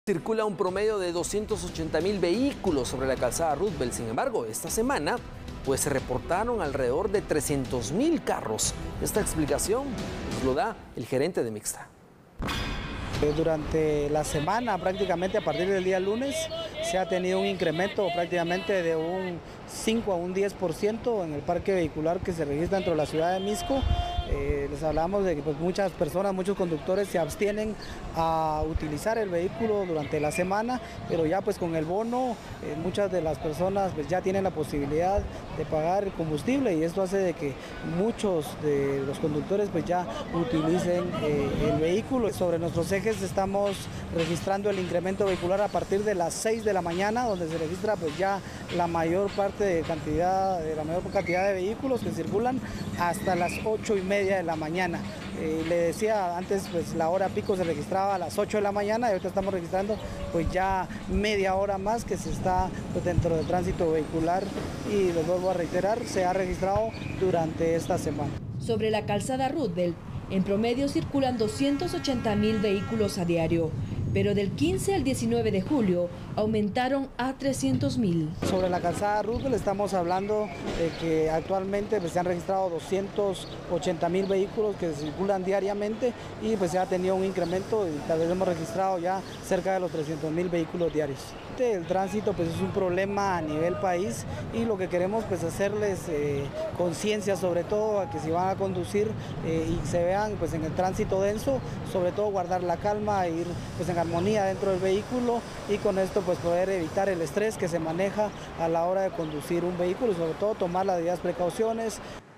Circula un promedio de 280.000 vehículos sobre la calzada Roosevelt. Sin embargo, esta semana se reportaron alrededor de 300.000 carros. Esta explicación nos lo da el gerente de Mixta. Durante la semana, prácticamente a partir del día lunes, se ha tenido un incremento prácticamente de un 5 a un 10% en el parque vehicular que se registra dentro de la ciudad de Misco. Les hablamos de que muchas personas, muchos conductores se abstienen a utilizar el vehículo durante la semana, pero ya con el bono muchas de las personas ya tienen la posibilidad de pagar el combustible y esto hace de que muchos de los conductores ya utilicen el vehículo. Sobre nuestros ejes estamos registrando el incremento vehicular a partir de las 6 de la mañana, donde se registra ya la mayor cantidad de vehículos que circulan hasta las 8:30 de la mañana. Le decía antes, la hora pico se registraba a las 8 de la mañana y ahorita estamos registrando ya media hora más que se está dentro del tránsito vehicular y les vuelvo a reiterar, se ha registrado durante esta semana. Sobre la calzada Roosevelt, en promedio circulan 280.000 vehículos a diario, pero del 15 al 19 de julio aumentaron a 300.000. Sobre la calzada Roosevelt estamos hablando de que actualmente se han registrado 280.000 vehículos que circulan diariamente y se ha tenido un incremento y tal vez hemos registrado ya cerca de los 300.000 vehículos diarios. El tránsito es un problema a nivel país y lo que queremos hacerles conciencia, sobre todo a que si van a conducir y se vean en el tránsito denso, sobre todo guardar la calma e ir en armonía dentro del vehículo y con esto poder evitar el estrés que se maneja a la hora de conducir un vehículo y sobre todo tomar las debidas precauciones.